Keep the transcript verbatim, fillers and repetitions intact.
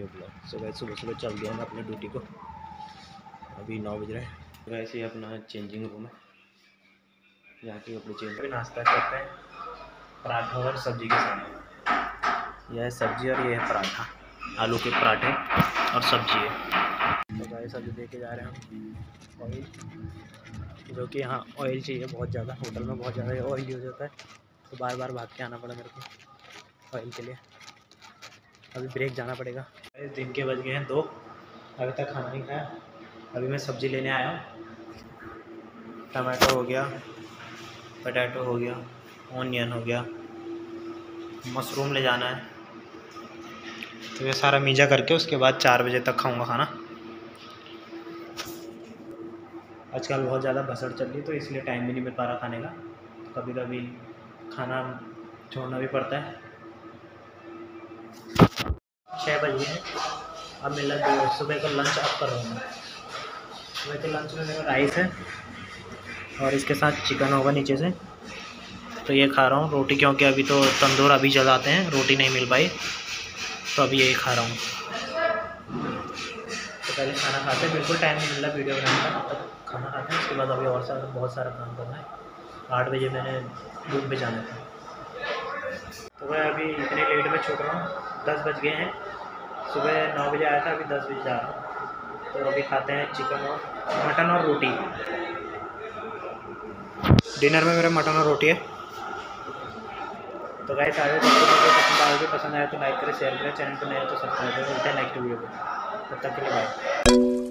New blog. So guys सुबह सुबह चल गया मैं अपनी ड्यूटी को, अभी नौ बज रहे हैं। वैसे ही अपना चेंजिंग रूम है, यहाँ की अपनी चेंज भी नाश्ता करते हैं पराठा और सब्जी के साथ। यह है सब्जी और ये है पराठा, आलू के पराठे और सब्जी है। तो गाइस अभी लेके जा रहे हैं हम ऑयल, जो कि यहाँ ऑयल चाहिए बहुत ज़्यादा, होटल में बहुत ज़्यादा ऑयल यूज होता है, तो बार बार भाग के आना पड़ा मेरे को ऑयल के लिए। अभी ब्रेक जाना पड़ेगा। इस दिन के बज गए हैं दो, अभी तक खाना नहीं खाया। अभी मैं सब्ज़ी लेने आया हूँ, टमाटो हो गया, पोटैटो हो गया, ऑनियन हो गया, मशरूम ले जाना है। तो ये सारा मीजा करके उसके बाद चार बजे तक खाऊंगा खाना। आजकल बहुत ज़्यादा भसड़ चल रही है तो इसलिए टाइम भी नहीं मिल पा रहा खाने का, तो कभी कभी खाना छोड़ना भी पड़ता है। छः बज गए हैं, अब मेरा सुबह का लंच अब कर रहा हूँ। सुबह के लंच में मेरा राइस है और इसके साथ चिकन होगा नीचे से, तो ये खा रहा हूँ। रोटी क्योंकि अभी तो तंदूर अभी जलाते हैं, रोटी नहीं मिल पाई, तो अभी यही खा रहा हूँ। तो पहले खाना खाते हैं, बिल्कुल टाइम नहीं मिल रहा वीडियो बनाने का, तब खाना खाते हैं। उसके बाद अभी और सारा बहुत सारा काम करना है। आठ बजे मैंने रूम पे जाना था, तो मैं अभी इतने लेट में छूट रहा हूँ। दस बज गए हैं, सुबह नौ बजे आया था, अभी दस बजे जा रहा हूँ। तो अभी खाते हैं चिकन और मटन और रोटी। डिनर में मेरा मटन और रोटी है। तो गाइस आगे पसंद आए पसंद आए तो लाइक करें, शेयर करें, चैनल को नया तो सब्सक्राइब करें। मिलते हैं नेक्स्ट वीडियो में, तब तक के लिए बाय।